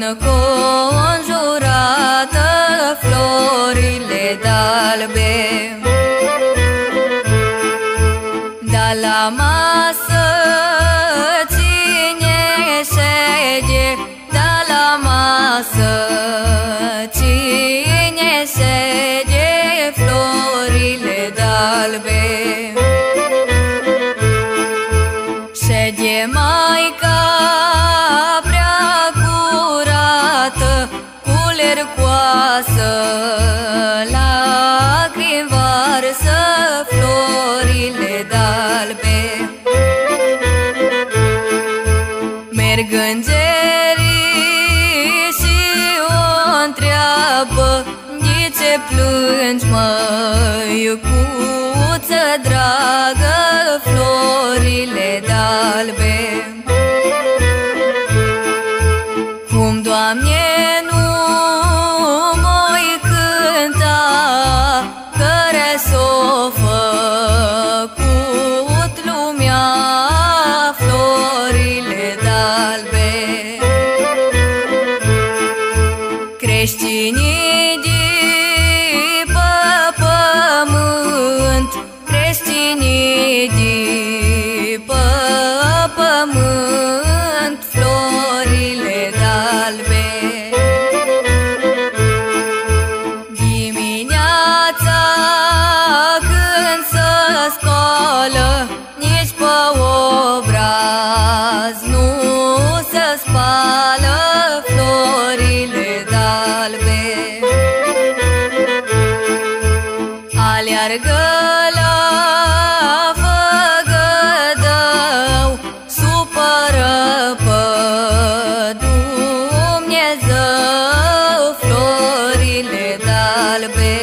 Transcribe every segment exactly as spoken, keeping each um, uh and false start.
înconjurată florile d'albe. Da la masă cine șede, da la masă cine șede, florile d'albe. Șede Maica prea curată, culercoasă, lacrimi varsă florile d'albe. Merg îngerii și o întreabă, de ce plângi, măicuță dragă, florile d'albe? Cum, Doamne, nu m-oi cânta, care s-o făcut lumea, florile d'albe. Creștinii de pe pământ, creștinii de pe pământ, florile d'albe. Dimineața când se scoală, nici pe obraz nu se spală, florile d'albe. Aleargă la făgădău, supără pe Dumnezeu, florile d'albe.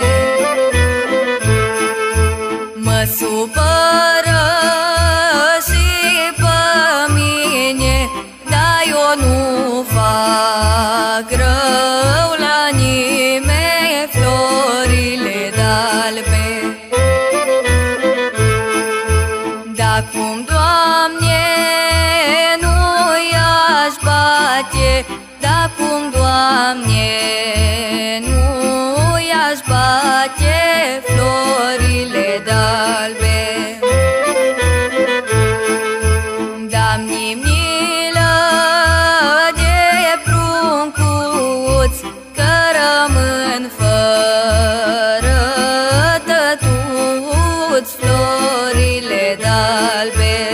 Mă supără și pe mine, dar eu nu fac rău la nimeni, florile d'albe. D'acum, Doamne, nu i-aș bate, d'acum, Doamne, nu i-aș bate, florile d'albe. Da-mi milă de pruncuți, că rămân fără tătuți, florile d'albe.